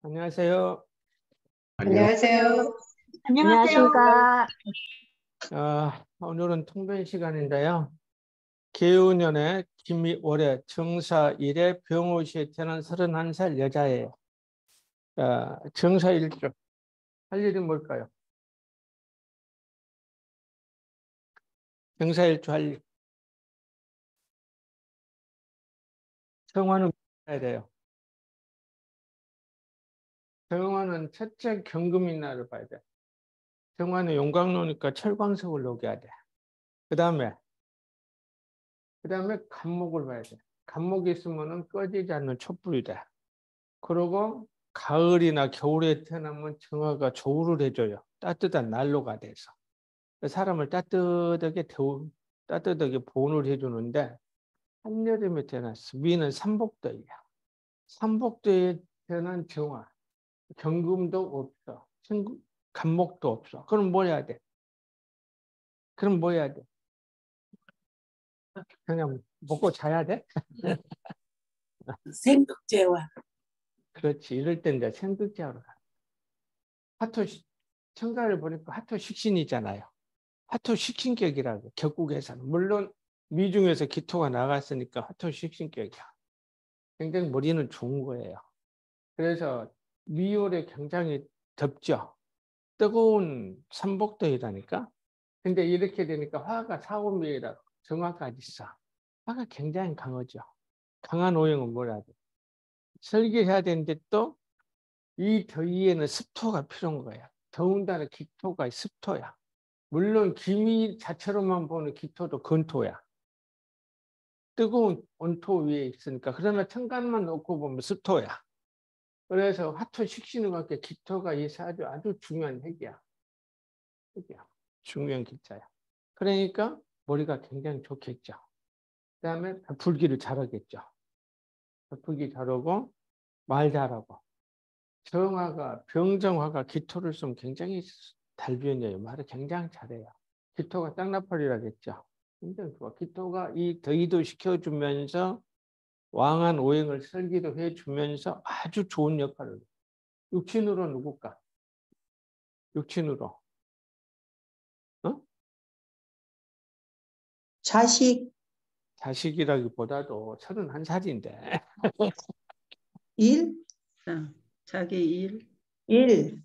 안녕하세요. 안녕하세요. 안녕하세요. 안녕하십니까. 오늘은 통변 시간인데요. 개운년에 김이월에 정사일에 병오시에 태어난 31살 여자예요. 정사일주. 할 일이 뭘까요? 정사일주 할 일. 정화는 해야 돼요. 정화는 첫째 경금인 날을 봐야 돼. 정화는 용광로니까 철광석을 녹여야 돼. 그 다음에 간목을 봐야 돼. 간목이 있으면 꺼지지 않는 촛불이 돼. 그리고 가을이나 겨울에 태어나면 정화가 조우를 해줘요. 따뜻한 난로가 돼서. 사람을 따뜻하게 보온을 해주는데, 한여름에 태어났어. 위는 삼복도이야. 삼복도에 태어난 정화. 경금도 없어. 간목도 없어. 그럼 뭐 해야 돼? 그냥 먹고 자야 돼? 생극제와 그렇지. 이럴 때 이제 생극제하러 가. 청가를 보니까 화토 식신이잖아요. 화토 식신격이라고, 격국에서는. 물론 미중에서 기토가 나갔으니까 화토 식신격이야. 굉장히 머리는 좋은 거예요. 그래서 미월에 굉장히 덥죠. 뜨거운 삼복도이라니까. 근데 이렇게 되니까 화가 사오미라 정화까지 있어. 화가 굉장히 강하죠. 강한 오행은 뭐라 돼? 설계해야 되는데 또 이 더위에는 습토가 필요한 거야. 더군다나 기토가 습토야. 물론 기미 자체로만 보는 기토도 건토야. 뜨거운 온토 위에 있으니까. 그러나 천간만 놓고 보면 습토야. 그래서 화토 식신과 함께 기토가 이 사주 아주 중요한 핵이야. 중요한 기자야. 그러니까 머리가 굉장히 좋겠죠. 그 다음에 베풀기를 잘하겠죠. 베풀기 잘하고 말 잘하고. 병정화가 기토를 쓰면 굉장히 달변이에요. 말을 굉장히 잘해요. 기토가 쌍나팔이라겠죠. 굉장히 좋아. 기토가 이 더위도 식혀주면서 왕한 오행을 설기도 해주면서 아주 좋은 역할을 해요. 육친으로 누굴까? 육친으로. 어? 자식이라기보다도 31살인데. 일? 자기 일. 일.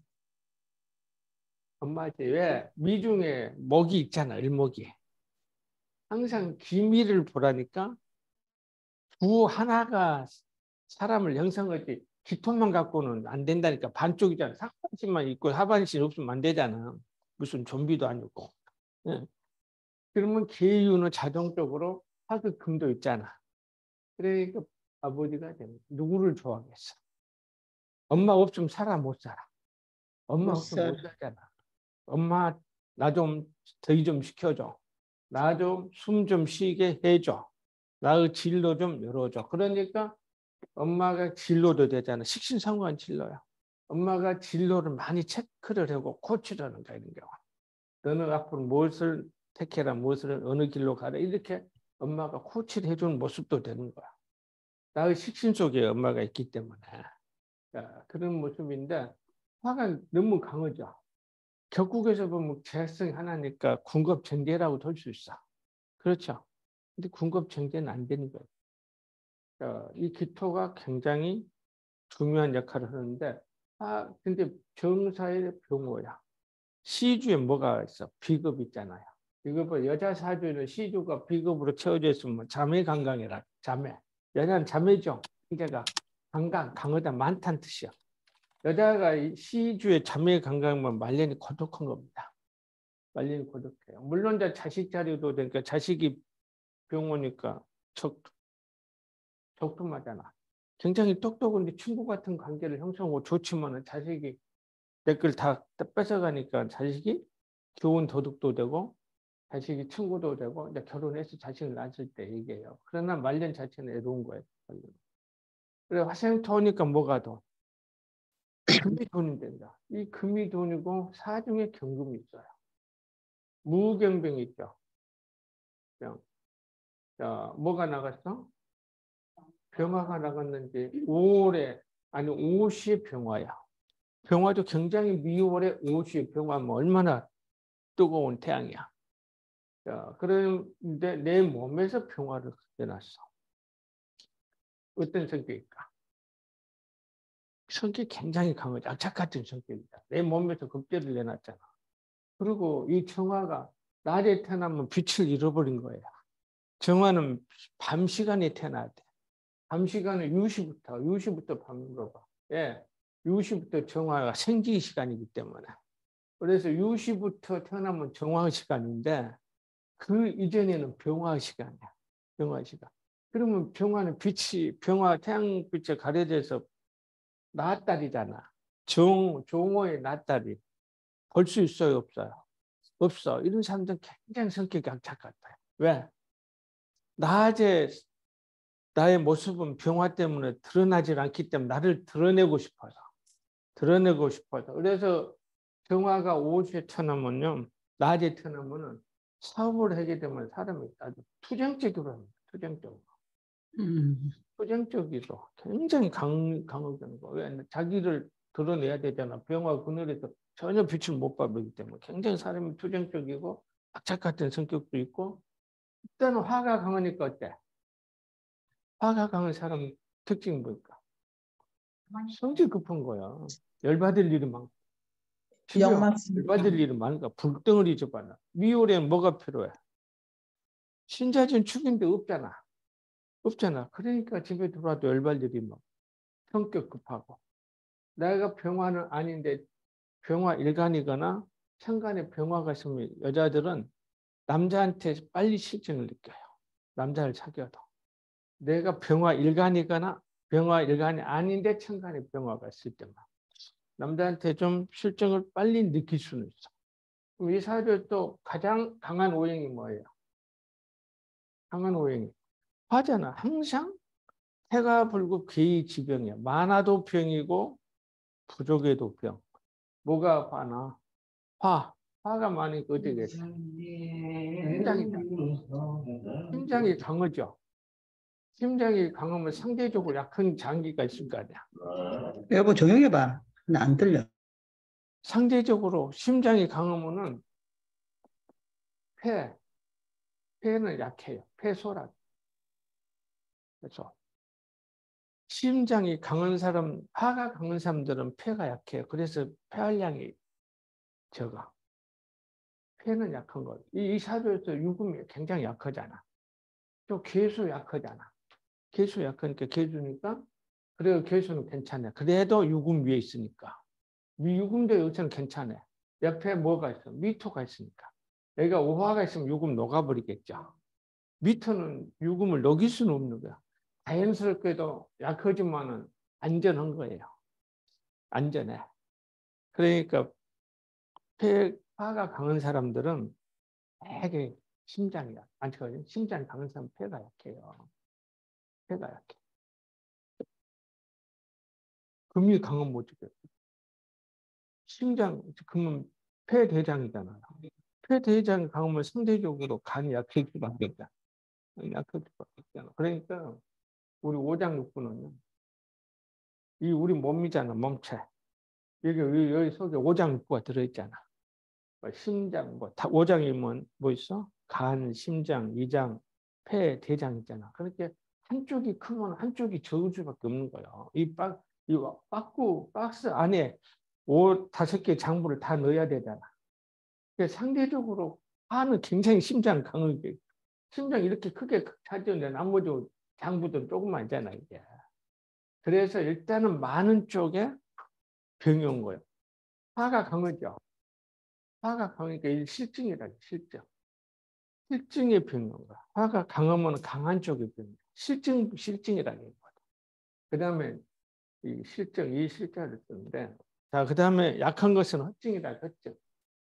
엄마지. 왜? 미중에 목이 있잖아. 을목이. 항상 기미를 보라니까 부 하나가 사람을 형성하지 기토만 갖고는 안 된다니까. 반쪽이잖아. 상半身만 있고 하반신 없으면 안 되잖아. 무슨 좀비도 아니고. 예. 그러면 계유는 자동적으로 화극금도 있잖아. 그러니까 아버지가 누구를 좋아하겠어? 엄마 없으면 못 살아. 엄마 없으면 못 살잖아. 엄마 나 좀 더위 좀 식혀줘. 나 좀 숨 좀 쉬게 해줘. 나의 진로 좀 열어줘. 그러니까 엄마가 진로도 되잖아. 식신상관 진로야. 엄마가 진로를 많이 체크를 하고 코치를 하는 거야. 이런 경우. 너는 앞으로 무엇을 택해라, 무엇을 어느 길로 가라. 이렇게 엄마가 코치를 해주는 모습도 되는 거야. 나의 식신 속에 엄마가 있기 때문에. 그런 모습인데 화가 너무 강하죠. 격국에서 보면 재성이 하나니까 군겁정제라고 볼 수 있어. 그렇죠. 근데 군겁정제는 안 되는 거예요. 이 기토가 굉장히 중요한 역할을 하는데, 근데 정사의 병호야. 시주에 뭐가 있어? 비급 있잖아요. 비급은 여자 사주에는 시주가 비급으로 채워져 있으면 자매 강강이라. 자매. 여자는 자매죠. 그러니까 강하다, 많다는 뜻이야. 여자가 시주의 자매 강강만 말년이 고독한 겁니다. 말년이 고독해요. 물론 자식 자리도 되니까 자식이 병호니까 적tum하잖아. 굉장히 똑똑한데 친구 같은 관계를 형성하고 좋지만은 자식이 댓글 다 뺏어가니까 자식이 교훈 도둑도 되고 자식이 친구도 되고 이제 결혼해서 자식을 낳았을 때 얘기해요. 그러나 말년 자체는 애로운 거예요. 그래 화생토니까 뭐가 더? 금이 돈이 된다. 이 금이 돈이고 사중에 경금이 있어요. 무경병이 있죠. 자, 뭐가 나갔어? 병화가 나갔는지 5월에 아니 오시의 병화야. 병화도 굉장히 미월에 오시의 병화면 얼마나 뜨거운 태양이야. 자, 그런데 내 몸에서 병화를 내놨어. 어떤 성격일까? 성격이 굉장히 강하죠. 악착 같은 성격이다. 내 몸에서 급제를 내놨잖아. 그리고 이 정화가 낮에 태어나면 빛을 잃어버린 거야. 정화는 밤 시간에 태어나야 돼. 밤 시간은 유시부터 밤으로 봐. 예. 유시부터 정화가 생기 시간이기 때문에. 그래서 유시부터 태어나면 정화 시간인데 그 이전에는 병화 시간이야. 병화 시간. 그러면 병화는 병화 태양빛에 가려져서 낮달이잖아. 종호의 낮달이. 볼 수 있어요, 없어요? 없어. 이런 사람들은 굉장히 성격이 악착 같아요. 왜? 낮에 나의 모습은 병화 때문에 드러나지 않기 때문에 나를 드러내고 싶어서. 그래서 병화가 오후에 태어나면요, 낮에 태어나면은 사업을 하게 되면 사람이 아주 투쟁적으로 합니다. 투쟁적이죠. 굉장히 강하다는 거. 왜? 자기를 드러내야 되잖아. 병화 그늘에서 전혀 빛을 못 받기 때문에 굉장히 사람이 투쟁적이고 악착 같은 성격도 있고, 일단은 화가 강하니까 어때? 화가 강한 사람 특징이 뭘까? 성질 급한 거야. 열받을 일이 많고. 열받을 일이 많으니까 불덩어리 접어놔. 미월에는 뭐가 필요해? 신자진 축인데 없잖아. 그러니까 집에 들어와도 열받을 일이 많고 성격 급하고. 내가 병화는 아닌데 병화 일간이거나 천간에 병화가 있으면 여자들은 남자한테 빨리 실증을 느껴요. 남자를 사귀어도. 내가 병화 일간이거나 병화 일간이 아닌데 천간에 병화가 있을 때만 남자한테 좀 실증을 빨리 느낄 수는 있어. 그럼 이 사주에 또 가장 강한 오행이 뭐예요? 강한 오행이 화잖아. 항상 해가 불고 기지병이야. 많아도 병이고 부족해도 병. 뭐가 화나? 화가 많으니까 어떻게 심장이다. 심장이 강하죠. 심장이 강하면 상대적으로 약한 장기가 있을 거 아니야. 여보 조용히 해봐. 나 안 들려. 상대적으로 심장이 강하면은 폐는 약해요. 폐소라. 그래서 심장이 강한 사람, 화가 강한 사람들은 폐가 약해요. 그래서 폐활량이 적어. 폐는 약한 거. 이 사주에서 유금이 굉장히 약하잖아. 또 개수 약하잖아. 개수 약하니까 개수니까 그래도 개수는 괜찮아. 그래도 유금 위에 있으니까. 유금도 여기서는 괜찮아. 옆에 뭐가 있어? 미토가 있으니까. 여기가 오화가 있으면 유금 녹아버리겠죠. 미토는 유금을 녹일 수는 없는 거야. 자연스럽게도 약하지만은 안전한 거예요. 안전해. 그러니까 폐가 강한 사람들은 되게 심장이야. 심장이 강한 사람은 폐가 약해요. 폐가 약해. 금이 강한 못 죽여. 그러면 폐대장이잖아요. 폐대장이 강하면 상대적으로 간이 약해질 수밖에 없다. 약해질 수밖에 없잖아. 그러니까 우리 오장육부는요. 이 우리 몸이잖아, 몸체. 여기 속에 오장육부가 들어있잖아. 심장, 오장이면 뭐 있어? 간, 심장, 위장, 폐, 대장 있잖아. 그렇게 한쪽이 크면 한쪽이 적을 수밖에 없는 거예요. 이 박스 안에 5개 장부를 다 넣어야 되잖아. 그러니까 상대적으로 파는 굉장히 심장 강하게, 심장 이렇게 크게 차지하는데 나머지 장부들은 조금만 있잖아, 이게. 그래서 일단은 많은 쪽에 병이 온 거예요. 화가 강하죠. 화가 강하니까 이 실증이라, 실증. 실증의 병인 거야. 화가 강하면 강한 쪽의 병이야. 실증이라는 거야. 그 다음에 이 실증을 쓰는데, 자, 그 다음에 약한 것은 허증이다, 허증.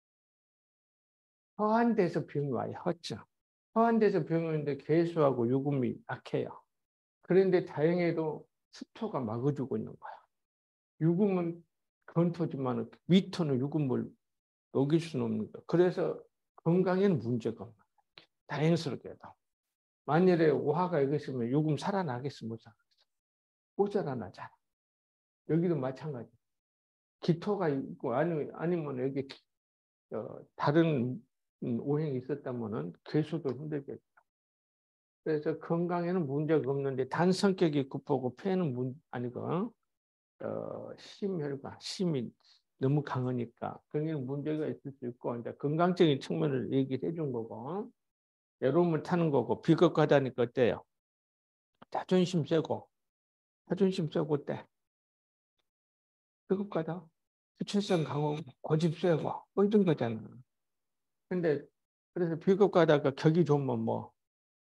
허한 데서 병이 와요, 허증. 허한 데서 병이 오는데 개수하고 유금이 약해요. 그런데 다행히도 수토가 막아주고 있는 거야. 유금은 건토지만 미토는 유금을 녹일 수는 없는 거야. 그래서 건강에는 문제가 없는 거야. 다행스럽게도. 만일에 오화가 여기 있으면 유금 살아나겠어, 못 살아나잖아. 여기도 마찬가지. 기토가 있고 아니면 여기 다른 오행이 있었다면은 괴수도 힘들겠죠. 그래서 건강에는 문제가 없는데 단 성격이 급하고 폐는 아니고 심혈관, 심이 너무 강하니까 거기는 문제가 있을 수 있고 이제 건강적인 측면을 얘기를 해준 거고 여름을 타는 거고 비겁하다니까 어때요? 자존심 세고 어때? 비겁하다. 수치성 강하고 고집 세고 뭐 이런 거잖아. 근데 그래서 비겁하다가 격이 좋으면 뭐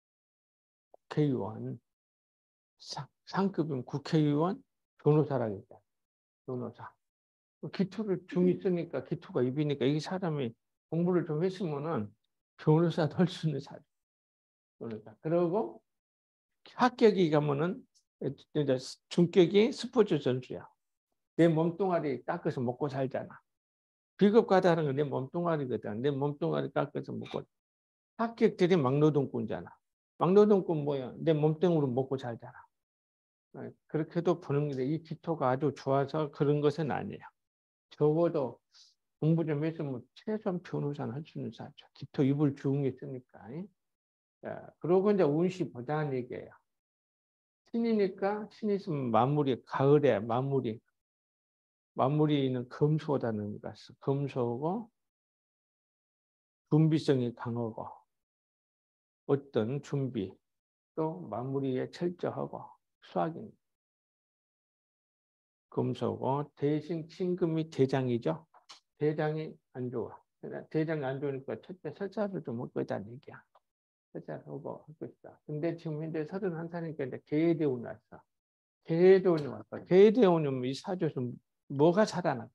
국회의원, 상급이면 국회의원, 변호사라겠다. 변호사. 기초를 중이 쓰니까 기초가 입이니까 이 사람이 공부를 좀 했으면은 변호사도 할 수 있는 사람. 변호사. 그러고 합격이 가면은 이제 중격이 스포츠 선수야. 내 몸뚱아리 깎아서 먹고 살잖아. 비겁하다는 건 내 몸뚱아리거든. 내 몸뚱아리 깎아서 먹고. 합격들이 막노동꾼이잖아. 막노동꾼 뭐야? 내 몸뚱으로 먹고 살잖아. 그렇게도 보는 게 이 기초가 아주 좋아서 그런 것은 아니에요. 적어도 공부 좀 했으면 최소한 변호사는 할 수 있는 사죠. 기토 입을 중에 쓰니까. 그러고 이제 운시 보자는 얘기예요. 신이니까 신 있으면 마무리, 가을에 마무리는 금수호다는 것이 금수호고 준비성이 강하고 어떤 준비 또 마무리에 철저하고 수학입니다. 금수호고 대신 신금이 대장이죠. 대장이 안 좋아. 대장이 안 좋으니까 첫째 설사를 좀 먹고 있다는 얘기야. 설사를 하고 있다. 근데 지금 현재 31살이니까 이제 계대운이 왔어. 계대운이 왔어. 계대운이면 이 사주에서 뭐가 살아났어?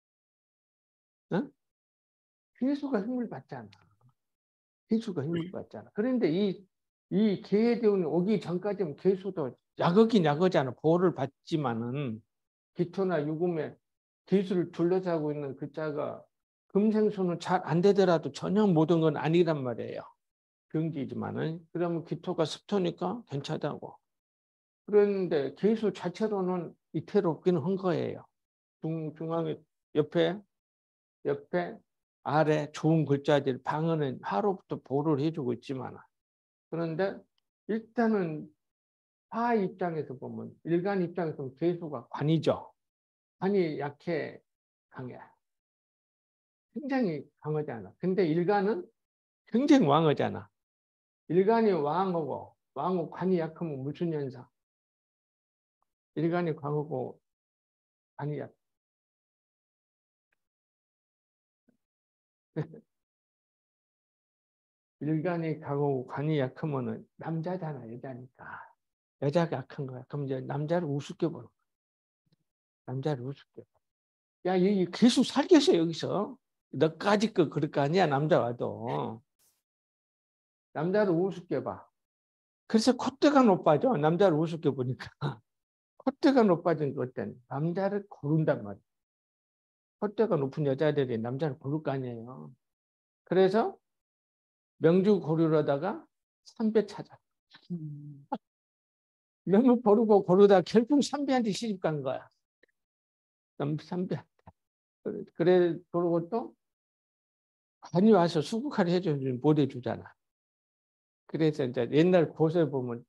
응? 괴수가 힘을 받잖아. 괴수가 힘을 받잖아. 그런데 이 계대운이 오기 전까지는 괴수도 약하긴 약하잖아. 보호를 받지만은 기토나 유금에 괴수를 둘러싸고 있는 그 자가 금생수는 잘 안 되더라도 전혀 모든 건 아니란 말이에요. 병기지만은 그러면 기토가 습토니까 괜찮다고. 그런데 괴수 자체로는 이태롭기는 한 거예요. 중앙에 옆에 아래 좋은 글자들 방언은 하루부터 보호를 해주고 있지만 그런데 일단은 파 입장에서 보면 일간 입장에서 보면 괴수가 관이죠. 관이 약해 강해. 굉장히 강하잖아. 근데 일간은 굉장히 왕하잖아. 일간이 왕하고 관이 약하면 무슨 현상? 일간이 강하고 관이 약. 일간이 강하고 관이 약하면은 남자잖아 여자니까. 여자가 약한 거야. 그럼 이제 남자를 우습게 보는 거야. 남자를 우습게. 야, 이 계속 살겠어 여기서. 너까지 그럴 거 아니야 남자 와도. 남자를 우습게 봐. 그래서 콧대가 높아져. 남자를 우습게 보니까. 콧대가 높아진 것 때문에 남자를 고른단 말이야. 콧대가 높은 여자들이 남자를 고를 거 아니에요. 그래서 명주 고르려다가 삼배 찾아. 명주 고르다 결국 삼배한테 시집 간 거야. 삼배. 그래 그러고 또 관이 와서 수국하게 해주지 못 해주잖아. 그래서 이제 옛날 고서에 보면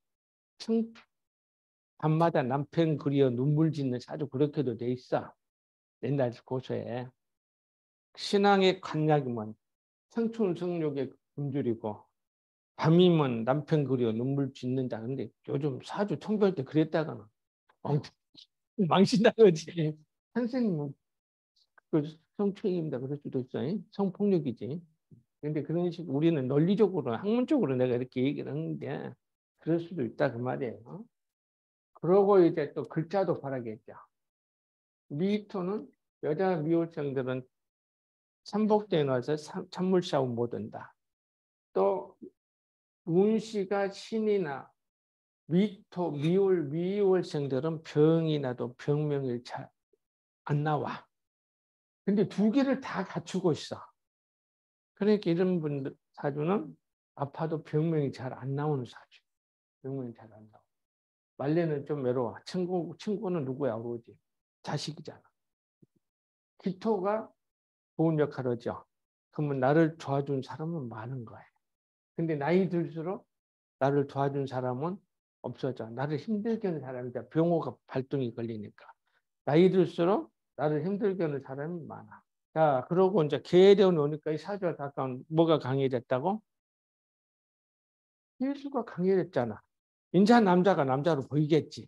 밤마다 남편 그리어 눈물 짓는 사주 그렇게도 돼 있어. 옛날 고서에. 신앙의 관약이면 청춘 성욕의 굶주리고 밤이면 남편 그리어 눈물 짓는다. 근데 요즘 사주 통배할 때 그랬다가는 망신나거지. 선생님은 그 성추행입니다. 그럴 수도 있어. 성폭력이지. 근데 그런 식으로 우리는 논리적으로 학문적으로 내가 이렇게 얘기를 하는데 그럴 수도 있다 그 말이에요. 그러고 이제 또 글자도 바라겠죠. 미토는 여자 미홀생들은 삼복대에 나와서 찬물샤워 못 한다. 또 운시가 신이나 미토 미홀생들은 병이 나도 병명이 잘 안 나와. 근데 두 개를 다 갖추고 있어. 그러니까 이런 분들 사주는 아파도 병명이 잘 안 나오는 사주. 병명이 잘 안 나와. 말레는 좀 외로워. 친구는 누구야? 오로지. 자식이잖아. 기토가 좋은 역할을 하죠. 그러면 나를 도와준 사람은 많은 거예요. 근데 나이 들수록 나를 도와준 사람은 없어져. 나를 힘들게 하는 사람이 병호가 발동이 걸리니까. 나이 들수록 나를 힘들게 하는 사람이 많아. 자, 그러고 이제 계대원 오니까 이 사주와 가까운 뭐가 강해졌다고? 일수가 강해졌잖아. 인자 남자가 남자로 보이겠지.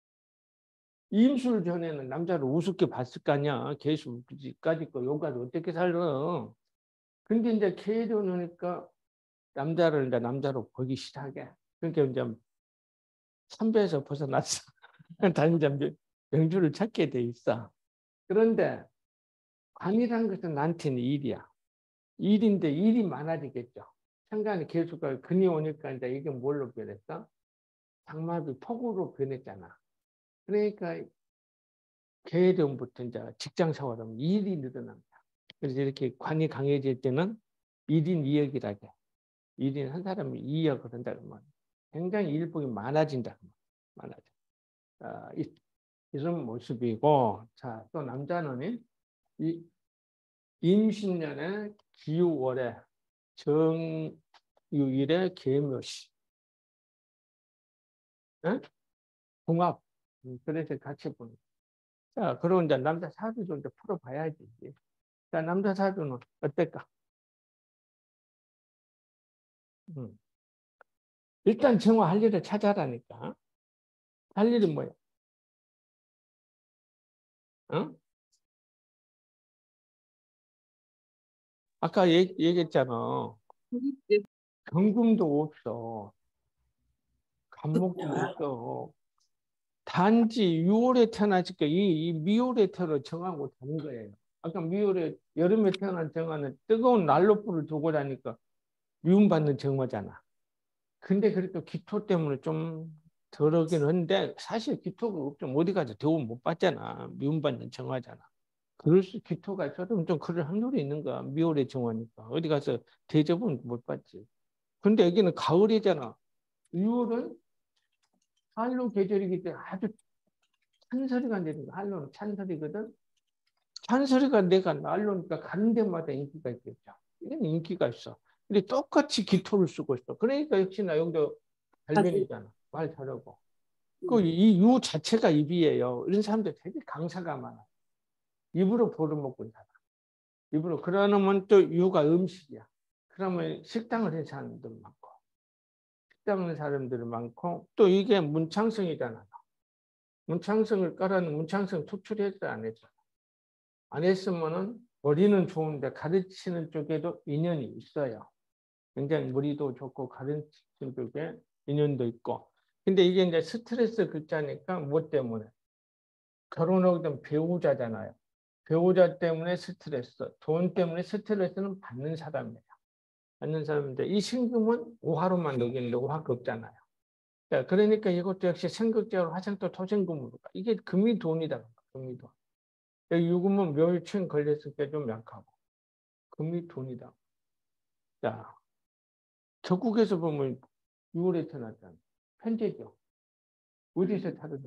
임술 전에는 남자를 우습게 봤을 거 아니야. 계수까지 거 요가도 어떻게 살아. 근데 이제 계대원 오니까 남자를 이제 남자로 보기 시작해. 그러니까 이제 선배에서 벗어났어. 다 이제 명주를 찾게 돼 있어. 그런데 관이라는 것은 나한테는 일이야. 일인데 일이 많아지겠죠. 상관의 개수가 근이 오니까 이제 이게 뭘로 변했어? 장마비 폭우로 변했잖아. 그러니까 계회전부터 이제 직장 생활하면 일이 늘어납니다. 그래서 이렇게 관이 강해질 때는 1인 2역이라게. 1인 한 사람이 2역을 한다 그러면 굉장히 일복이 많아진다. 많아져. 이런 모습이고, 자, 또 남자는 이 임신년에 기우월에 정유일에 계묘시. 응? 궁합. 그래서 같이 보는. 자, 그럼 이제 남자 사주도 이제 풀어봐야지. 자, 남자 사주는 어떨까? 일단 정화할 일을 찾아라니까. 할 일은 뭐야? 어? 아까 얘기했잖아. 경금도 없어. 간목도 없어. 단지 6월에 태어났으니까 이 미월에 태어나 정하고 다는 거예요. 아까 미월에 여름에 태어난 정화는 뜨거운 난로불을 두고 다니까 미움받는 정화잖아. 근데 그래도 기토 때문에 좀 덜하긴 한데 사실 기토가 없으면 어디 가서 대우를 못 받잖아. 미움받는 정화잖아. 그럴 수 기토가 있어도 좀 그럴 확률이 있는 거야. 미월에 정화니까. 어디 가서 대접은 못 받지. 근데 여기는 가을이잖아. 6월은 한로 계절이기 때문에 아주 찬소리가 내는 거야. 한로는 찬소리거든. 찬소리가 내가 날로니까 가는 데마다 인기가 있겠죠. 이건 인기가 있어. 근데 똑같이 기토를 쓰고 있어. 그러니까 역시나 여기도 발변이잖아. 말 잘하고. 그 이 유 자체가 입이에요. 이런 사람들 되게 강사가 많아. 입으로 벌어먹고 살아. 입으로. 그러면 또 유가 음식이야. 그러면 식당을 해서 하는 사람들 많고. 식당을 하는 사람들이 많고. 또 이게 문창성이잖아. 문창성을 깔아는 문창성 투출했어, 안 했어? 안 했으면은 머리는 좋은데 가르치는 쪽에도 인연이 있어요. 굉장히 머리도 좋고 가르치는 쪽에 인연도 있고. 근데 이게 이제 스트레스 글자니까 뭐 때문에? 결혼하게 되면 배우자잖아요. 배우자 때문에 스트레스, 돈 때문에 스트레스는 받는 사람이에요. 받는 사람인데 이 신금은 오화로만 여기는데 오화가 없잖아요. 자, 그러니까 이것도 역시 생극적으로 화생토 토생금으로 가. 이게 금이 돈이다. 금이 돈. 유금은 묘일충 걸렸을 때 좀 약하고 금이 돈이다. 자, 적국에서 보면 6월에 태어났잖아. 편제죠. 어디서 태어났어?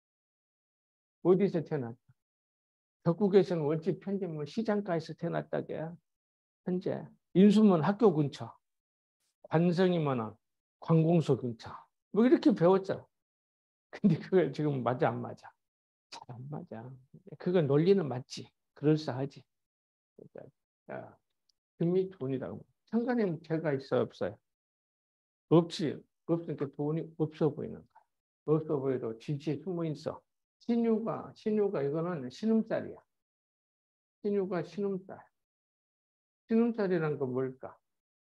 어디서 태어났어? 적국에서는 원칙 편제면 시장가에서 태어났다게. 현재 인수면 학교 근처, 관성이면 관공서 근처. 뭐 이렇게 배웠죠. 근데 그거 지금 맞아 안 맞아? 잘 안 맞아. 그거 논리는 맞지. 그럴싸하지. 그러니까 금이 돈이라고. 상관에 죄가 있어 없어요? 없지. 없으니까 돈이 없어 보이는 거야. 없어 보여도 진치에 숨어 있어. 신유가 이거는 신음살이야. 신유가 신음살. 신음살이란 건 뭘까?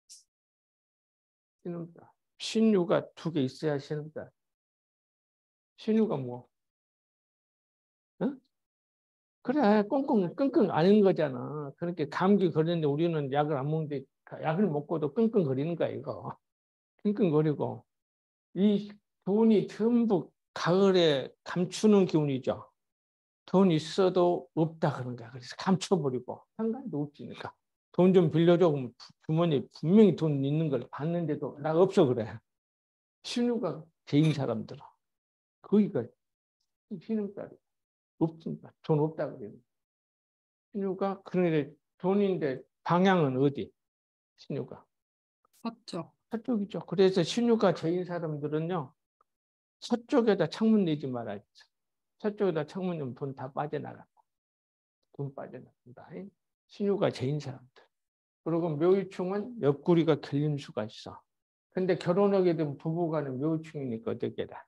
신음살. 신유가 2개 있어야 신음살. 신유가 뭐? 어? 그래, 끙끙 앓는 거잖아. 그렇게 감기 걸리는데 우리는 약을 안 먹는데 약을 먹고도 끙끙거리는 거야, 이거. 끙끙거리고. 이 돈이 전부 가을에 감추는 기운이죠. 돈 있어도 없다 그런 거야. 그래서 감춰버리고 상관도 없지니까. 돈 좀 빌려줘. 그러면 주머니에 분명히 돈 있는 걸 봤는데도 나 없어 그래. 신우가 개인 사람들은. 거기가 신음살이. 없습니다. 돈 없다 그래요. 신유가 그런데 돈인데 방향은 어디? 신유가 서쪽. 서쪽이죠. 그래서 신유가 제인 사람들은요 서쪽에다 창문 내지 말아야죠. 서쪽에다 창문 내면 돈 다 빠져나간다. 돈 빠져나간다. 신유가 제인 사람들. 그리고 묘유충은 옆구리가 결림 수가 있어. 근데 결혼하게 되면 부부간은 묘유충이니까 어떻게 돼?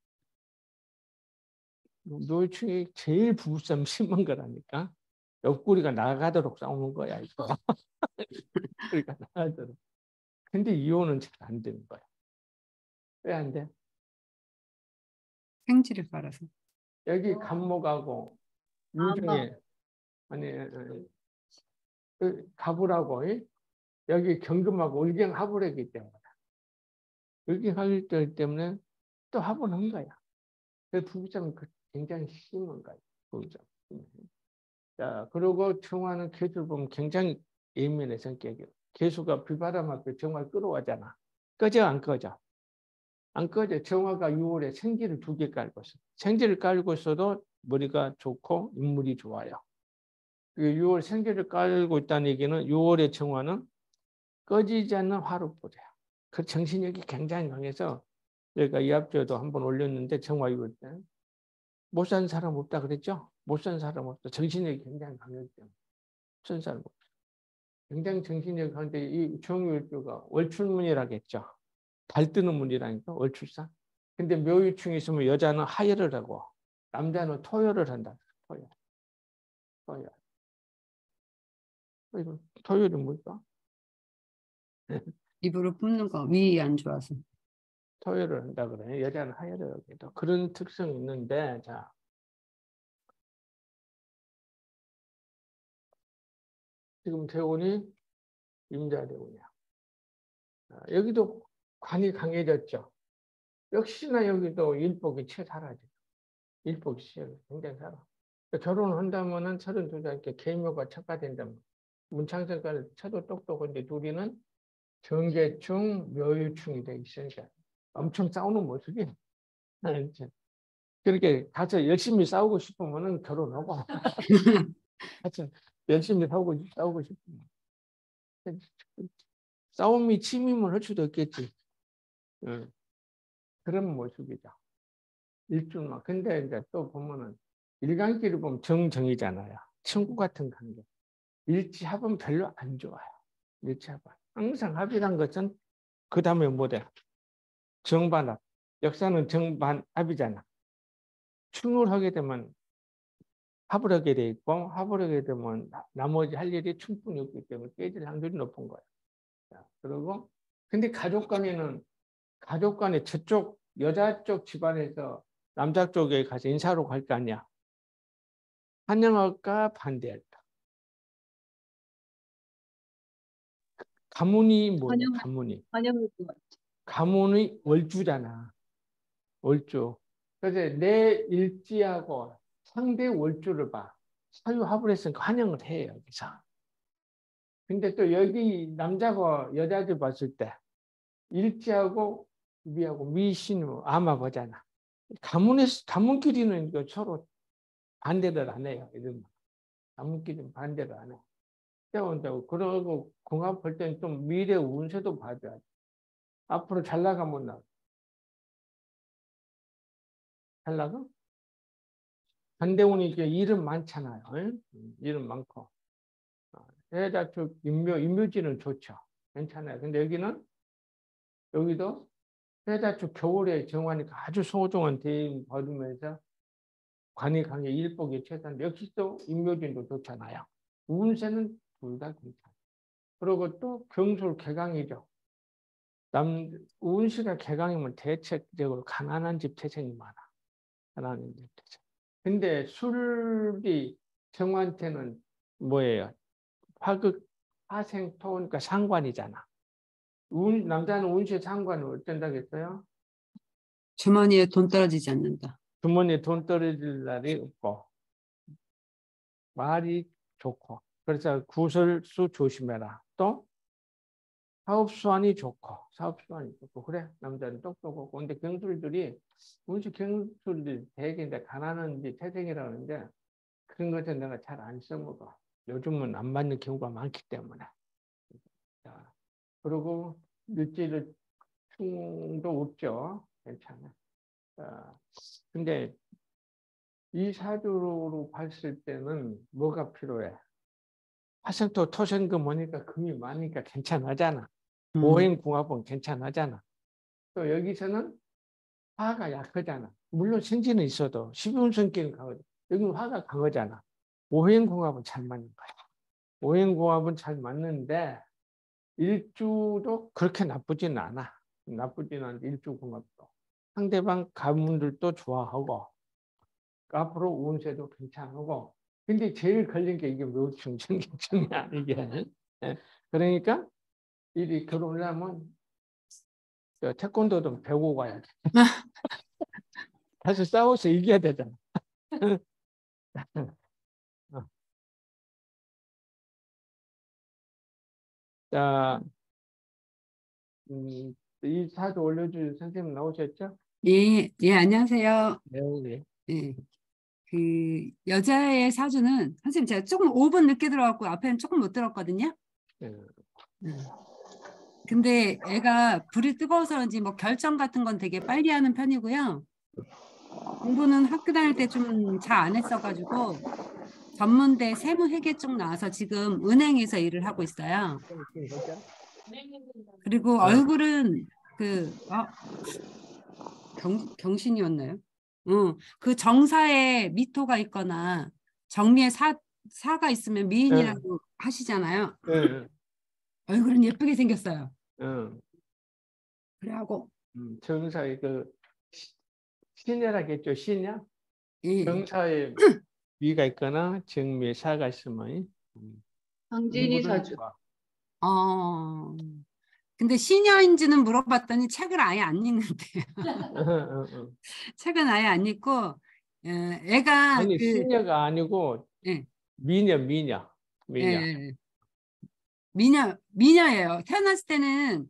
묘유충이 제일 부부싸움 심한 거라니까. 옆구리가 나가도록 싸우는 거야 이거. 그러니까 나가도록. 근데 이혼은 잘 안 되는 거야. 왜 안 돼? 생지를 깔아서. 여기 간목하고 유중에 아니 가불하고 여기 경금하고 을경합을 했기 때문에 을경합을 때문에 또 합을 한 거야. 그 부부싸움이 굉장히 심한 거야. 부부싸움. 자, 그리고 청화는 개수를 보면 굉장히 예민해 성격이. 개수가 비바람 앞에 정화 끌어오잖아. 꺼져 안 꺼져? 안 꺼져. 정화가 6월에 생지를 2개 깔고 있어. 생지를 깔고 있어도 머리가 좋고 인물이 좋아요. 6월 생지를 깔고 있다는 얘기는 6월의 정화는 꺼지지 않는 화로불이야. 그 정신력이 굉장히 강해서 저희가 이 앞주에도 한번 올렸는데 정화 6월 때 못 산 사람 없다 그랬죠? 못 산 사람 없다. 정신력이 굉장히 강하기 때문에 못 산 사람 없다. 굉장히 정신력이 강한데 이 정유일주가 월출문이라겠죠. 달 뜨는 문이라니까 월출상. 근데 묘유충이 있으면 여자는 하열을 하고 남자는 토열을 한다. 토열. 토열. 토열이 뭘까? 입으로 뿜는 거 위에 안 좋아서. 토열을 한다 그래. 여자는 하열을 하기도. 그런 특성이 있는데 자. 지금 대운이 임자대운이야. 여기도 관이 강해졌죠. 역시나 여기도 일복이 채 사라져. 일복이 굉장히 살아. 결혼을 한다면은 32살 이렇게 계묘가 척가된다면 문창생까지 쳐도 똑똑한데 둘이는 정계충, 묘유충이 돼 있으니까 엄청 싸우는 모습이. 그렇게 같이 열심히 싸우고 싶으면은 결혼하고 같이 열심히 싸우고 싶으면 싸움이 침임을 할 수도 있겠지. 그런 모습이죠. 일주만. 근데 이제 또 보면은 일간끼리 보면 정정이잖아요. 친구 같은 관계. 일치합은 별로 안 좋아요. 일치합은. 항상 합이란 것은 그 다음에 뭐래? 정반합. 역사는 정반합이잖아. 충을 하게 되면 합을 하게 돼 있고 합을 하게 되면 나머지 할 일이 충분히 없기 때문에 깨질 확률이 높은 거예요. 그리고 근데 가족 간에 저쪽 여자 쪽 집안에서 남자 쪽에 가서 인사하러 갈 거 아니야. 환영할까 반대할까. 가문이 뭐냐? 가문이. 환영할 것 같아. 가문의 월주잖아. 월주. 그래서 내 일지하고 상대 월주를 봐. 사유합을 했으니까 환영을 해 여기서. 근데 또 여기 남자고 여자들 봤을 때 일지하고 위하고 미신우 아마 보잖아. 가문끼리는 이거 서로 반대를 안 해요. 이런 가문끼리는 반대를 안 해. 그러고 궁합할 때는 좀 미래 운세도 봐줘야 돼. 앞으로 잘 나가면 나. 잘 나가? 반대운이 이제 일은 많잖아요. 일은 많고. 해자축 인묘지는 좋죠. 괜찮아요. 근데 여기도 해자축 겨울에 정하니까 아주 소중한 대임 받으면서 관이 강해 일복이 최단데 역시 또 인묘진도 좋잖아요. 운세는 둘 다 괜찮아요. 그리고 또 경술 개강이죠. 운시가 개강이면 대체적으로 가난한 집 태생이 많아. 가난한 집 태생. 근데 술이 정한테는 뭐예요? 화극, 화생토, 그러니까 상관이잖아. 남자는 운시 상관은 어쩐다고 했어요? 주머니에 돈 떨어지지 않는다. 주머니에 돈 떨어질 날이 없고 말이 좋고 그래서 구설수 조심해라. 또 사업수완이 좋고 그래 남자는 똑똑하고 근데 경술들이 우리 경술들이 되게 이제 가난한지 태생이라 하는데 그런 것은 내가 잘 안 써먹어. 요즘은 안 맞는 경우가 많기 때문에. 자, 그리고 일지를 충도 없죠. 괜찮아. 자, 근데 이 사주로 봤을 때는 뭐가 필요해? 화생토 토생금 오니까 금이 많으니까 괜찮아잖아. 오행궁합은 괜찮아잖아. 또 여기서는 화가 약하잖아. 물론 신지는 있어도 12운성기는 강하죠. 여기는 화가 강하잖아. 오행궁합은 잘 맞는 거야. 오행궁합은 잘 맞는데 일주도 그렇게 나쁘진 않아. 나쁘진 않은데 일주궁합도. 상대방 가문들도 좋아하고 앞으로 운세도 괜찮고 근데 제일 걸린 게 이게 묘충청경청이야 이게. 예. 그러니까 이 결혼을 하면 태권도도 배우고 가야 돼. 다시 싸워서 이겨야 되잖아. 자, 이 사주 올려줄 선생님 나오셨죠? 예, 예, 안녕하세요. 네, 네. 예. 그 여자의 사주는 선생님 제가 조금 5분 늦게 들어갔고 앞에는 조금 못 들었거든요. 네. 근데 애가 불이 뜨거워서 그런지 뭐 결정 같은 건 되게 빨리 하는 편이고요. 공부는 학교 다닐 때 좀 잘 안 했어가지고 전문대 세무회계 쪽 나와서 지금 은행에서 일을 하고 있어요. 그리고 얼굴은 경신이었나요? 그 정사에 미토가 있거나 정미에 사가 있으면 미인이라고 하시잖아요. 네. 얼굴은 예쁘게 생겼어요. 그래하고 정사에 신녀라겠죠, 신녀? 예. 정사에 미가 있거나 정미에 사가 있으면 황진이 사주. 근데 시녀인지는 물어봤더니 책을 아예 안 읽는데요. 책은 아예 안 읽고 애가 아니 신녀가 아니고 예. 미녀. 예. 미녀예요. 태어났을 때는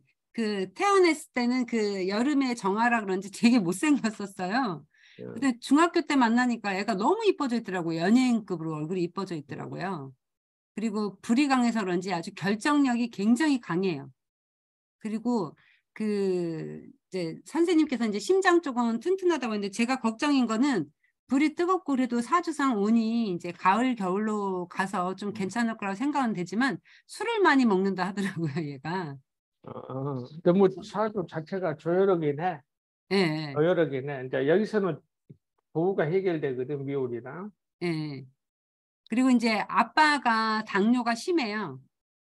그 여름에 정화라 그런지 되게 못생겼었어요. 근데 중학교 때 만나니까 애가 너무 이뻐져 있더라고요. 연예인급으로 얼굴이 이뻐져 있더라고요. 그리고 불이 강해서 그런지 아주 결정력이 굉장히 강해요. 그리고 이제 선생님께서 이제 심장 쪽은 튼튼하다고 했는데 제가 걱정인 거는 불이 뜨겁고 그래도 사주상 운이 이제 가을 겨울로 가서 좀 괜찮을 거라고 생각은 되지만 술을 많이 먹는다 하더라고요, 얘가. 너무 사주 자체가 조열하긴 해. 예. 조열하긴 해. 이제 여기서는 부부가 해결되거든, 미울이랑. 예. 그리고 이제 아빠가 당뇨가 심해요.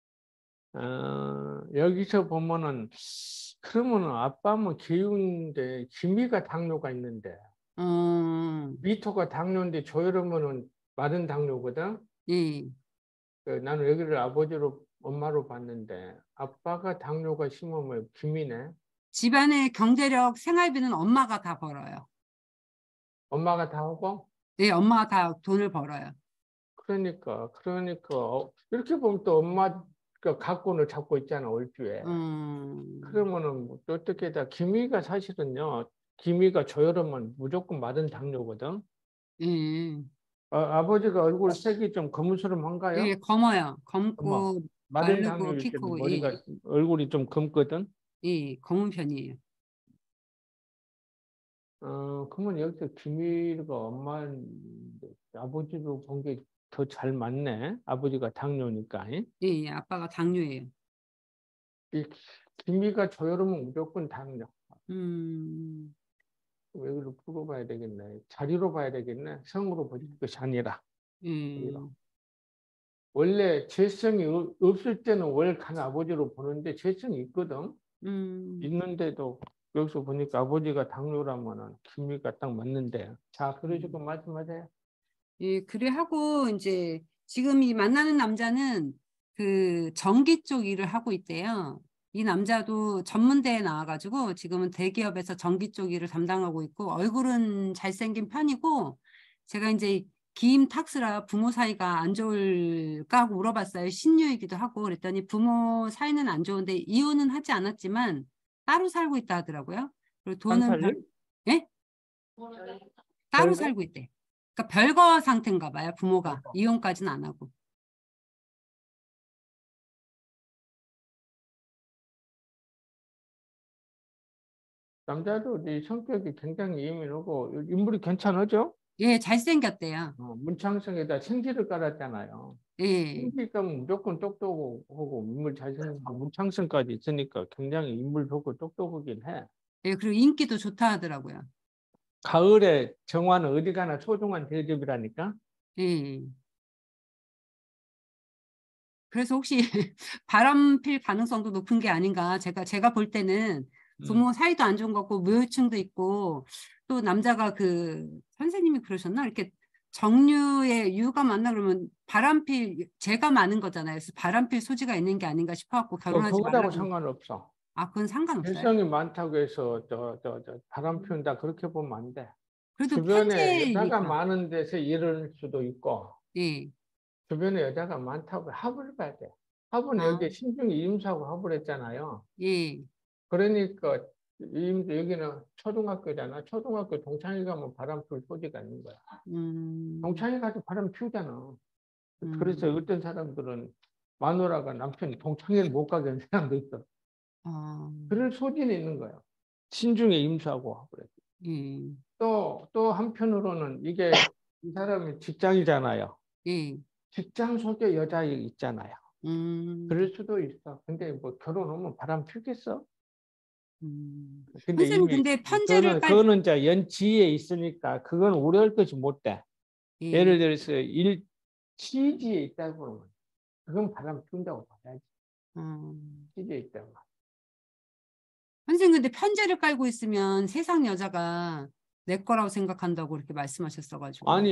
여기서 보면은 그러면은 아빠는 기운인데 기미가 당뇨가 있는데 미토가 당뇨인데 조혈호모는 마른 당뇨거든. 예. 나는 여기를 아버지로 엄마로 봤는데 아빠가 당뇨가 심하면 기미네. 집안의 경제력 생활비는 엄마가 다 벌어요. 엄마가 다 하고? 네, 엄마가 다 돈을 벌어요. 그러니까 이렇게 보면 또 엄마가 각본을 잡고 있잖아, 월주에. 그러면은 뭐 어떻게 다 기미가 사실은요. 기미가 조혈하면 무조건 마른 당뇨거든. 아버지가 얼굴 색이 좀 검은스름한가요? 예, 검어요. 검고 마른 마르고 당뇨일 키 때 크고 머리가 얼굴이 좀 검거든. 예, 검은 편이에요. 그러면 여기서 기미가 아버지로 본 게 더 잘 맞네. 아버지가 당뇨니까. 예, 아빠가 당뇨예요. 이 기미가 조혈하면 무조건 당뇨. 여기로 풀어봐야 되겠네. 자리로 봐야 되겠네. 성으로 볼 것이 아니라. 원래 재성이 없을 때는 월간 아버지로 보는데 재성이 있거든. 있는데도 여기서 보니까 아버지가 당뇨라면은 기미가 딱 맞는데. 자, 그러시고 말씀하세요. 예, 그래 하고 이제 지금 이 만나는 남자는 그 전기 쪽 일을 하고 있대요. 이 남자도 전문대에 나와가지고 지금은 대기업에서 전기 쪽 일을 담당하고 있고 얼굴은 잘생긴 편이고 제가 이제 기임 탁스라 부모 사이가 안 좋을까 하고 물어봤어요. 신유이기도 하고 그랬더니 부모 사이는 안 좋은데 이혼은 하지 않았지만 따로 살고 있다 하더라고요. 그리고 돈은 쌍탈리? 예? 따로 별거? 살고 있대. 그러니까 별거 상태인가 봐요. 부모가 이혼까지는 안 하고. 남자도 이 성격이 굉장히 예민하고 인물이 괜찮으죠? 예, 잘생겼대요. 문창성에다 생지를 깔았잖아요. 예, 생기가 무조건 똑똑하고 인물 잘생기고 문창성까지 있으니까 굉장히 인물 좋고 똑똑하긴 해. 예, 그리고 인기도 좋다 하더라고요. 가을에 정화는 어디 가나 소중한 대접이라니까. 예. 그래서 혹시 바람필 가능성도 높은 게 아닌가. 제가 볼 때는 부모 사이도 안 좋은 것 같고 무효층도 있고 또 남자가 그 선생님이 그러셨나? 이렇게 정류의 유가 많나 그러면 바람필 제가 많은 거잖아요. 그래서 바람필 소지가 있는 게 아닌가 싶어갖고 결혼하지 그거하고 말라고. 상관없어. 아, 그건 상관없어요. 일성이 많다고 해서 바람 피운다 그렇게 보면 안 돼. 그래도 주변에 여자가 편제니까. 많은 데서 이럴 수도 있고 예. 주변에 여자가 많다고 합을 봐야 돼. 합은 아. 여기 신중히 임수하고 합을 했잖아요. 예. 그러니까 여기는 초등학교잖아. 초등학교 동창회 가면 바람 피울 소지가 있는 거야. 동창회 가도 바람 피우잖아. 그래서 어떤 사람들은 마누라가 남편이 동창회를 못 가게 하는 사람도 있어. 그럴 소지는 있는 거야. 신중에 임수하고 하고 그래. 또 한편으로는 이게 이 사람이 직장이잖아요. 예. 직장 속에 여자 있잖아요. 그럴 수도 있어. 근데 뭐 결혼하면 바람 피우겠어? 근데 선생님 이미 근데 편제를 그거는 이제 연지에 있으니까 그건 우려할 것이 못 돼. 예. 예를 들어서 취지에 있다고 그러면 그건 바람 피운다고 봐야지. 취지에 있다고. 선생님 근데 편제를 깔고 있으면 세상 여자가 내 거라고 생각한다고 이렇게 말씀하셨어가지고. 아니.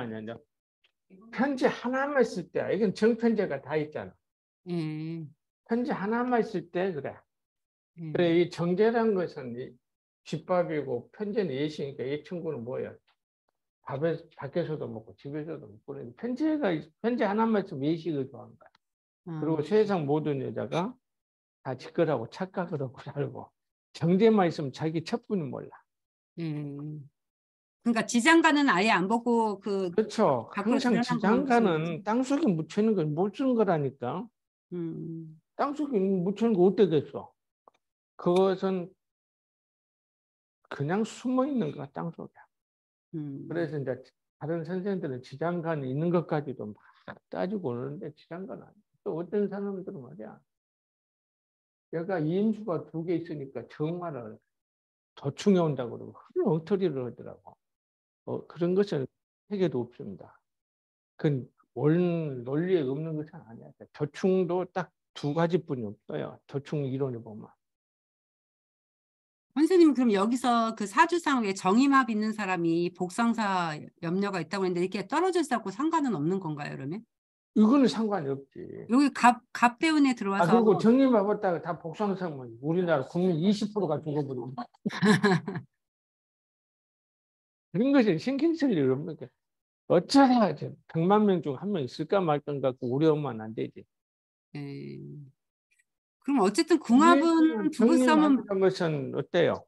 편지 하나만 있을 때, 이건 정편제가 다 있잖아. 예. 편지 하나만 있을 때 그래. 예. 그래, 이 정제라는 것은 집밥이고 편지는 예시니까 이 친구는 뭐야? 밖에서도 먹고 집에서도 먹고 편지 하나만 있으면 예식을 좋아하는 거야. 그리고 세상 모든 여자가 다 직걸하고 착각을 하고 살고 정제만 있으면 자기 첩분이 몰라. 그러니까 지장간은 아예 안 보고 그렇죠. 항상 지장간은 땅속에 묻혀있는 걸 못 쓰는 거라니까. 땅속에 묻혀있는 거 어떻겠어? 그것은 그냥 숨어 있는 거야, 땅속에. 그래서 이제 다른 선생님들은 지장간이 있는 것까지도 막 따지고 오는데 지장간 아니야. 또 어떤 사람들은 말이야. 얘가 이임수가 2개 있으니까 정화를 도충해 온다고 그러고 엉터리를 하더라고. 그런 것은 세계도 없습니다. 그건 논리에 없는 것은 아니야. 도충도 딱 2가지뿐이 없어요. 도충 이론을 보면. 선생님 그럼 여기서 그 사주상에 정임합 있는 사람이 복상사 염려가 있다고 했는데 이렇게 떨어져 있다고 상관은 없는 건가요, 그러면? 이거는 상관이 없지. 여기 갑대운에 들어와서. 그리고 정임합었다가 다 복상사면 우리나라 국민 20%가 죽어버리고. 그런 것이 신경 쓸 일 없는 게 어쩌다 100만 명 중 1명 있을까 말까 갖고 우려하면 안 되지. 그럼 어쨌든 궁합은 부부싸움은 정림하는 것은 어때요?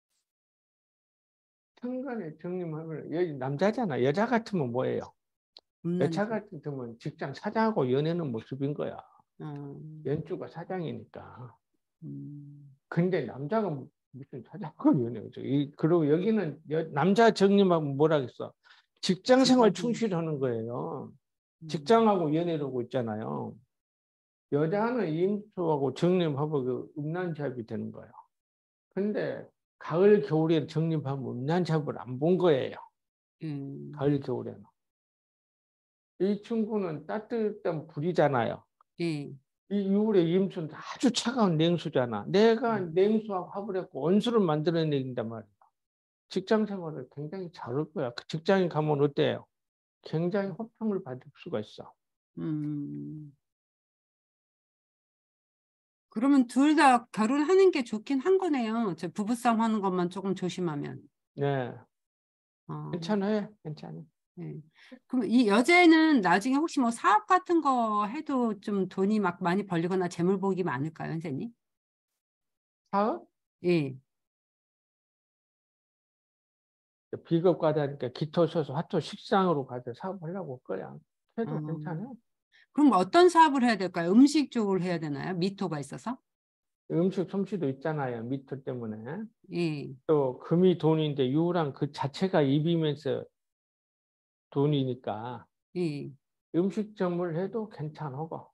천간에 정림하면 여기 남자잖아. 여자 같으면 뭐예요? 여자 같으면 직장 사장하고 연애는 모습인 거야. 연주가 사장이니까. 근데 남자가 무슨 사장하고 연애하죠? 그리고 여기는 남자 정림하면 뭐라겠어? 직장 생활 충실하는 거예요. 직장하고 연애를 하고 있잖아요. 여자는 임수하고 정림하고 그 음란잡이 되는 거예요. 근데 가을 겨울에 정림하면 음란잡을 안 본 거예요. 가을 겨울에는. 이 친구는 따뜻한 불이잖아요. 이 6월에 임수는 아주 차가운 냉수잖아. 내가 냉수하고 합을 했고 원수를 만들어낸단 말이야. 직장 생활을 굉장히 잘할 거야. 그 직장에 가면 어때요? 굉장히 호평을 받을 수가 있어. 그러면 둘 다 결혼하는 게 좋긴 한 거네요. 부부싸움 하는 것만 조금 조심하면. 네. 괜찮아요. 괜찮아요. 네. 그럼 이 여자애는 나중에 혹시 뭐 사업 같은 거 해도 좀 돈이 막 많이 벌리거나 재물복이 많을까요, 선생님? 사업? 예. 비겁 과다니까 기토 써서 화토 식상으로 가서 사업하려고 거야. 해도 어. 괜찮아. 그럼 어떤 사업을 해야 될까요? 음식 쪽으로 해야 되나요? 미토가 있어서? 음식 솜씨도 있잖아요. 미토 때문에. 예. 또 금이 돈인데 유랑 그 자체가 입이면서 돈이니까 예. 음식점을 해도 괜찮고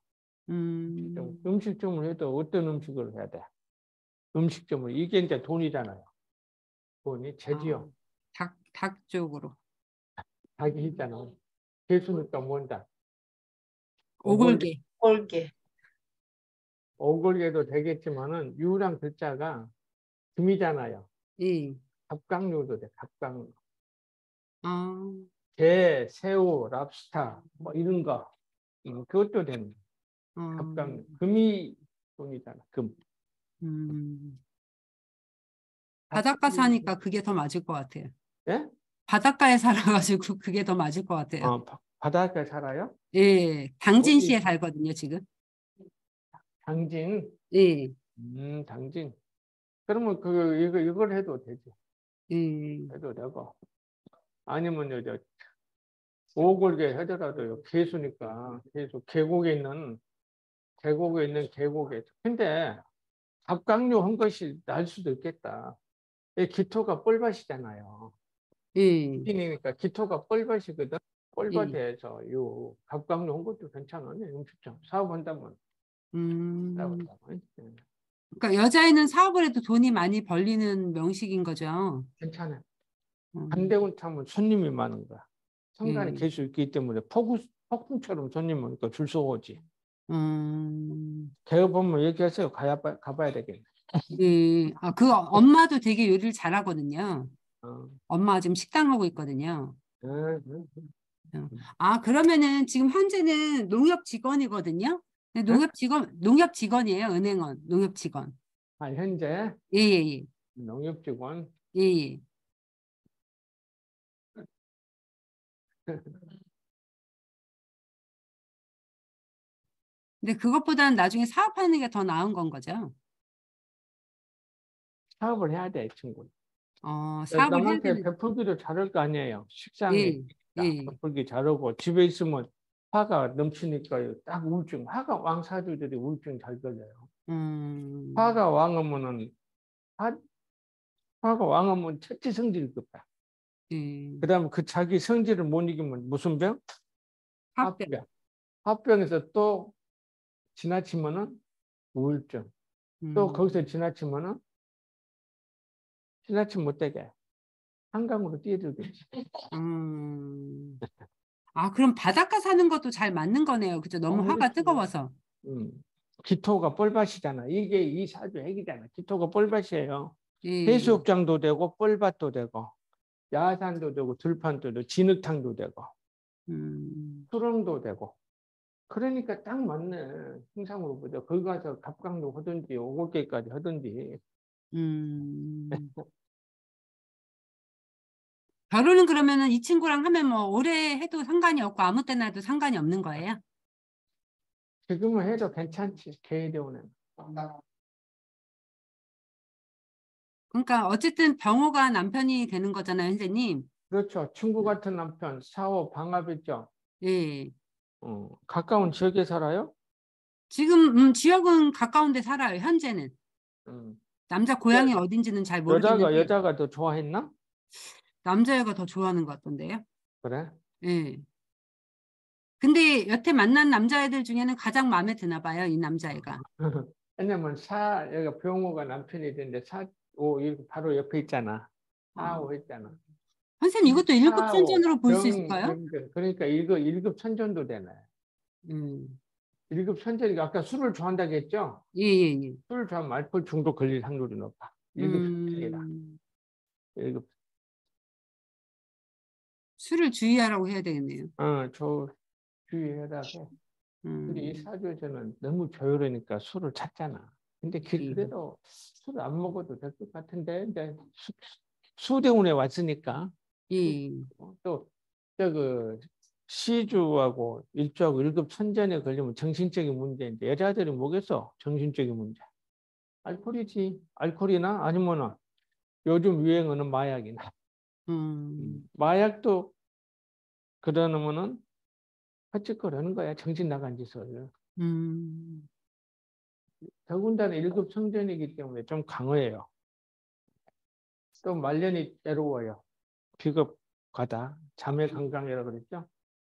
음식점을 해도 어떤 음식을 해야 돼? 음식점을 이게 이제 돈이잖아요. 돈이 재지요. 닭 쪽으로. 닭이 있잖아. 개수니까 뭔다. 오골계. 꼴게. 오골개도 되겠지만은 유랑 글자가 금이잖아요. 예. 갑각류도 돼. 갑각류. 아. 게, 새우, 랍스타 뭐 이런 거 그것도 되는 갑각류. 금이 돈이잖아. 금. 음. 바닷가 사니까 그게 더 맞을 것 같아요. 예? 바닷가에 살아가지고 그게 더 맞을 것 같아요. 바닷가에 살아요? 예. 어디? 당진시에 살거든요, 지금. 당진. 예. 당진. 그러면 이걸 해도 되지. 예. 해도 되고. 아니면 저 오골계 하더라도요. 개수니까 계속 계곡에 있는 계곡에. 근데 갑각류 한 것이 날 수도 있겠다. 이 기토가 뻘밭이잖아요. 예. 그러니까 기토가 뻘밭이거든. 예. 뻘밭에서 요 갑각류 한 것도 괜찮아. 음식점 사업한다면. 음. 사업한다면. 그러니까 여자애는 사업을 해도 돈이 많이 벌리는 명식인 거죠. 괜찮아. 음. 반대군 타면 손님이 많은 거야. 성간이 예. 계속 있기 때문에 폭풍처럼 손님 오니까 줄 서오지. 개업하면 얘기하세요. 가봐야 되겠네. 예. 아, 그 엄마도 되게 요리를 잘하거든요. 어. 엄마 지금 식당 하고 있거든요. 응. 아, 그러면은 지금 현재는 농협 직원이거든요. 네, 응? 농협 직원이에요. 은행원, 농협 직원. 현재 예, 예, 예. 농협직원. 예, 예. 근데 그것보다는 나중에 사업하는 게 더 나은 건 거죠. 사업을 해야 돼, 친구. 사업을 해야 남한테 되는. 베풀기도 잘할 거 아니에요. 식상에 예, 예. 베풀기 잘하고 집에 있으면 화가 넘치니까 딱 우울증. 화가 왕사주들이 우울증 잘 걸려요. 화가 왕하면은 화가 왕하면 첫째 성질이 급해. 예. 그다음 그 자기 성질을 못 이기면 무슨 병? 합병. 화병. 화병에서 또 지나치면은 우울증. 또 거기서 지나치면 못되게 한강으로 뛰어들겠지. 아, 그럼 바닷가 사는 것도 잘 맞는 거네요. 그죠? 너무 화가 그렇지. 뜨거워서. 기토가 뻘밭이잖아. 이게 이 사주 핵이잖아. 기토가 뻘밭이에요. 예. 해수욕장도 되고 뻘밭도 되고 야산도 되고 들판도 되고 진흙탕도 되고 수렁도 되고. 그러니까 딱 맞네. 형상으로 보자. 거기 가서 갑각류 하든지 오골계까지 하든지. 결혼은 그러면은 이 친구랑 하면 뭐 오래 해도 상관이 없고 아무 때나 해도 상관이 없는 거예요? 지금은 해도 괜찮지. 개의대원은. 그러니까 어쨌든 병호가 남편이 되는 거잖아요, 선생님. 그렇죠. 친구 같은 남편, 사업, 방합했죠. 예. 가까운 지역에 살아요? 지금 지역은 가까운 데 살아요, 현재는. 남자 고향이 어딘지는 잘 모르겠는데 여자가 더 좋아했나? 남자애가 더 좋아하는 것 같던데요. 그래? 예. 근데 여태 만난 남자애들 중에는 가장 마음에 드나 봐요, 이 남자애가. 왜냐면 여기가 병호가 남편이 되는데 이렇게 바로 옆에 있잖아. 4호 있잖아. 선생님 이것도 1급 4호, 선전으로 볼 수 있을까요? 그러니까 이거 1급 선전도 되네. 1급 선전이니까 아까 술을 좋아한다고 했죠? 예, 예, 예. 술을 좋아하면 알코올 중독 걸릴 확률이 높아. 1급 선전이다. 1급. 술을 주의하라고 해야 되겠네요. 주의해라. 근데 이 사주에서는 너무 조용하니까 술을 찾잖아. 근데 그래도 술을 안 먹어도 될 것 같은데 이제 수대운에 왔으니까 예. 또 그 시주하고 일주하고 1급 천전에 걸리면 정신적인 문제인데 여자들이 뭐겠어? 정신적인 문제. 알코올이지. 알코올이나 아니면은 요즘 유행하는 마약이나. 마약도 그러면은 헛짓거리는 거야. 정신 나간 짓을. 더군다나 1급 성전이기 때문에 좀 강해요. 또 말년이 외로워요. 비겁하다. 자매 강강이라고 그랬죠.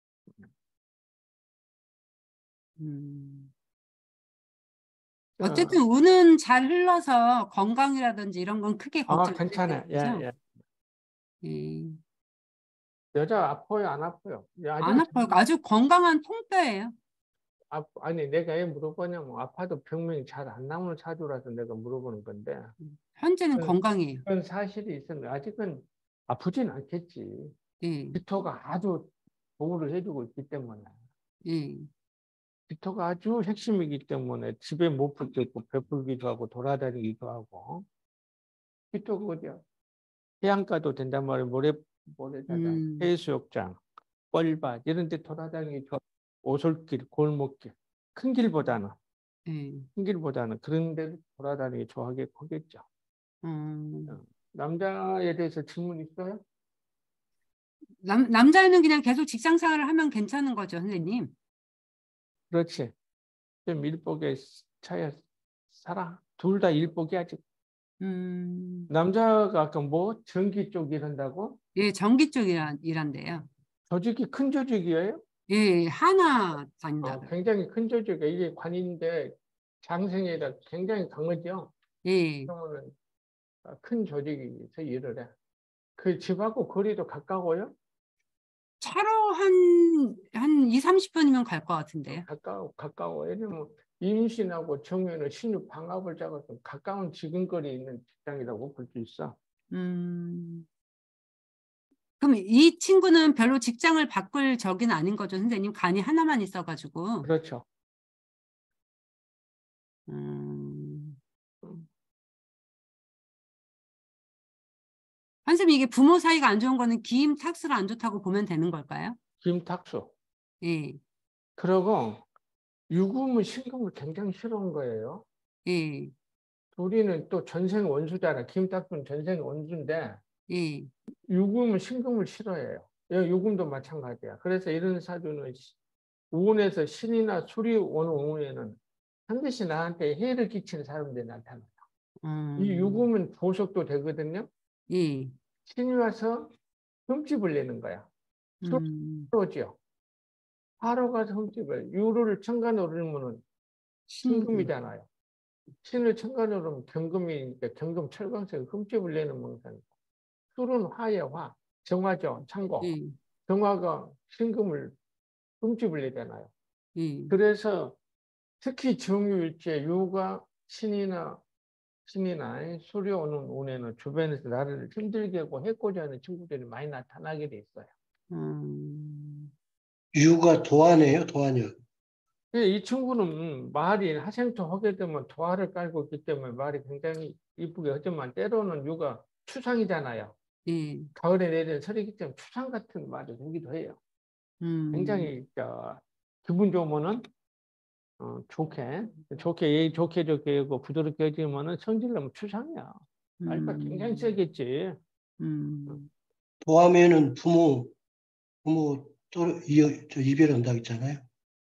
어쨌든 운은 잘 흘러서 건강이라든지 이런 건 크게 걱정 괜찮아요. 예. 예. 여자 아파요, 안 아파요? 안 아파요. 아주 건강한 통뼈예요. 아니 내가 왜 물어보냐면 아파도 병명이 잘 안 나오는 사주라서 내가 물어보는 건데. 현재는 건강해요. 그런 사실이 있었는데 아직은 아프진 않겠지. 예. 기토가 아주 보호를 해주고 있기 때문에. 예. 기토가 아주 핵심이기 때문에 집에 못 풀 때 있고 베풀기도 하고 돌아다니기도 하고. 기토가 어디야? 해안가도 된단 말이에요. 모래사장, 해수욕장, 뻘밭 이런 데 돌아다니기 좋아. 오솔길, 골목길. 큰 길보다는 그런 데 돌아다니기 좋아하겠죠. 남자에 대해서 질문 있어요? 남자애는 그냥 계속 직장 생활을 하면 괜찮은 거죠, 선생님. 그렇지. 좀 일복에 차에 살아. 둘 다 일복이 아직. 남자가 아까 뭐 전기 쪽 일한다고? 예, 전기 쪽 일한대요. 조직이 큰 조직이에요? 예, 하나 다닌다. 굉장히 큰 조직이에요. 이게 관인데 장생이라 굉장히 강하죠. 예. 그러면은 큰 조직에서 일을 해. 그 집하고 거리도 가까워요? 차로 한 2, 30분이면 갈 것 같은데요. 가까워. 왜냐면 임신하고 정년을 신유 방합을 잡아서 가까운 지근거리에 있는 직장이라고 볼 수 있어. 그럼 이 친구는 별로 직장을 바꿀 적은 아닌 거죠, 선생님? 간이 하나만 있어가지고. 그렇죠. 선생님, 이게 부모 사이가 안 좋은 거는 기임 탁수가 안 좋다고 보면 되는 걸까요? 김탁수. 예. 그리고 유금은 신금을 굉장히 싫어한 거예요. 예. 둘이는 또 전생 원수잖아. 김탁수는 전생 원수인데 예. 유금은 신금을 싫어해요. 유금도 마찬가지야. 그래서 이런 사주는 운에서 신이나 술이 오는 운에는 반드시 나한테 해를 끼치는 사람들이 나타나요. 이 유금은 보석도 되거든요. 예. 신이 와서 흠집을 내는 거야. 술로지요. 하러 가서 흠집을. 유를 천간으로 넣으면 신금이잖아요. 신을 천간으로 넣으면 경금이니까 경금 철광색 흠집을 내는 몽산. 술은 화에 화. 정화죠. 참고. 정화가 신금을 흠집을 내잖아요. 그래서 특히 정유일제 유가 신이나 술이 오는 운에는 주변에서 나를 힘들게 하고 해코지 하는 친구들이 많이 나타나게 돼 있어요. 유가 도화네요, 도화녀. 이 친구는 말이 하생토 하게 되면 도화를 깔고 있기 때문에 말이 굉장히 이쁘게 하지만 때로는 유가 추상이잖아요. 가을에 내리는 설이기 때문에 추상 같은 말이 되기도 해요. 굉장히 기분 좋으면은 좋게 하고 부드럽게 해주면은 성질나면 추상이야. 알바 굉장히 세겠지. 도화면은 부모 이별한다고 했잖아요.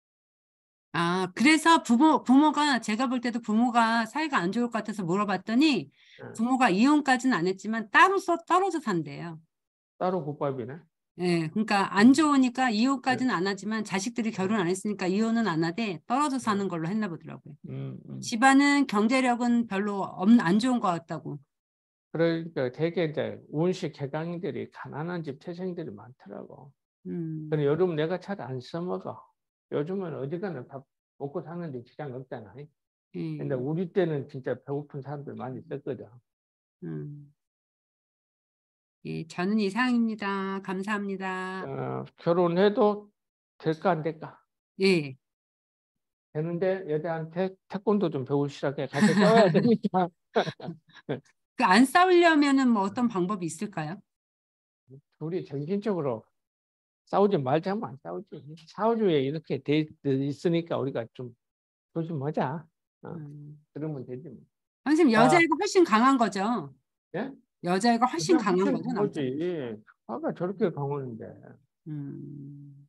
그래서 부모가 제가 볼 때도 부모가 사이가 안 좋을 것 같아서 물어봤더니 부모가 이혼까지는 안 했지만 따로 떨어져 산대요. 따로 국밥이네. 예, 그러니까 안 좋으니까 이혼까지는 안 하지만 자식들이 결혼 안 했으니까 이혼은 안 하되 떨어져 사는 걸로 했나 보더라고요. 집안은 경제력은 별로 안 좋은 것 같다고. 그러니까 되게 이제 운식 개강인들이 가난한 집 태생들이 많더라고. 근데 요즘 내가 잘 안 써먹어. 요즘은 어디가나 밥 먹고 사는데 지장 없잖아. 근데 우리 때는 진짜 배고픈 사람들 많이 있었거든. 예, 저는 이상입니다. 감사합니다. 결혼해도 될까 안 될까? 예. 되는데 여자한테 태권도 좀 배우시라게 같이 싸워야 되니까. 안 싸우려면은 뭐 어떤 방법이 있을까요? 둘이 정신적으로 싸우지 말자면 안 싸우지. 사주에 이렇게 돼 있으니까 우리가 좀 조심하자. 그러면 되지 뭐. 선생님 아. 여자애가 훨씬 강한 거죠? 예? 여자애가 훨씬 강한 거죠, 남자? 거지. 화가 저렇게 강하는데. 음.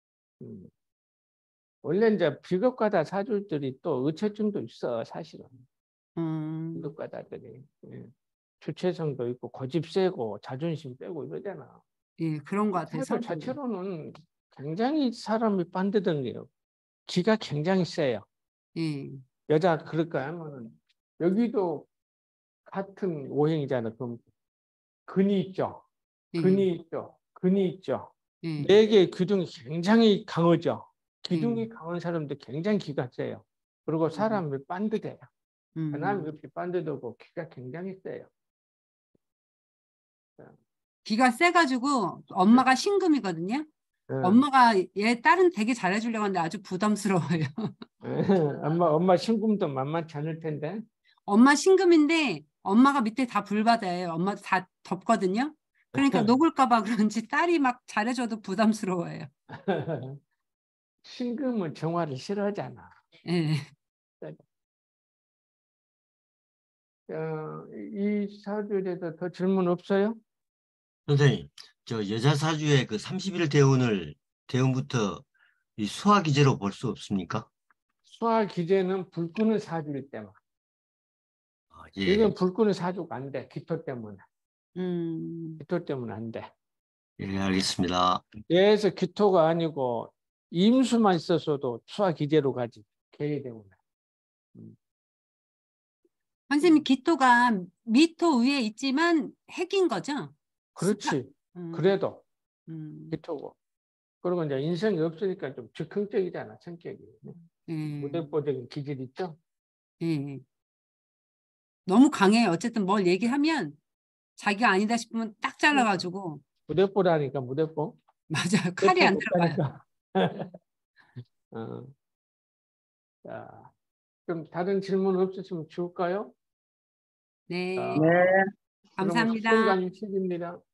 원래 이제 비겁가다 사주들이 또 의처증도 있어, 사실은. 비겁가다들이. 예. 주체성도 있고 고집 세고 자존심 빼고 이러잖아. 예, 그런 것 같아요. 사주 자체로는 굉장히 사람이 반듯한 게요. 기가 굉장히 세요. 예. 여자 그럴까 하면은 여기도 같은 오행이잖아. 그럼 근이 있죠. 근이 있죠. 근이 있죠. 예. 네 개의 기둥이 굉장히 강하죠. 기둥이 강한 사람도 굉장히 기가 세요. 그리고 사람이 반듯해요. 사람이 이렇게 반듯하고 기가 굉장히 세요. 기가 세가지고 엄마가 신금이거든요. 엄마가 얘 딸은 되게 잘해주려고 하는데 아주 부담스러워요. 엄마 신금도 만만치 않을 텐데. 엄마 신금인데 엄마가 밑에 다 불바다예요. 엄마도 다 덥거든요. 그러니까 녹을까봐 그런지 딸이 막 잘해줘도 부담스러워요. 신금은 정화를 싫어하잖아. 예. 이 사주에 대해서 더 질문 없어요? 선생님, 저 여자 사주의 그 30일 대운부터 이 수화 기제로 볼 수 없습니까? 수화 기제는 불 끄는 사주일 때만. 아, 예. 이건 불 끄는 사주가 안 돼. 기토 때문에. 음. 기토 때문에 안 돼. 예, 알겠습니다. 얘에서 기토가 아니고 임수만 있었어도 수화 기제로 가지. 개에 때문에. 선생님 기토가 미토 위에 있지만 핵인 거죠? 그렇지. 그래도 기토고. 그리고 이제 인생이 없으니까 좀 즉흥적이잖아, 성격이. 무대뽀적인 기질 있죠? 예. 너무 강해요. 어쨌든 뭘 얘기하면 자기가 아니다 싶으면 딱 잘라가지고. 무대뽀라니까, 무대뽀. 맞아요. 칼이 안 들어가요. 자, 그럼 다른 질문 없으시면 줄까요? 네. 네. 감사합니다. 그럼 수고가 20입니다.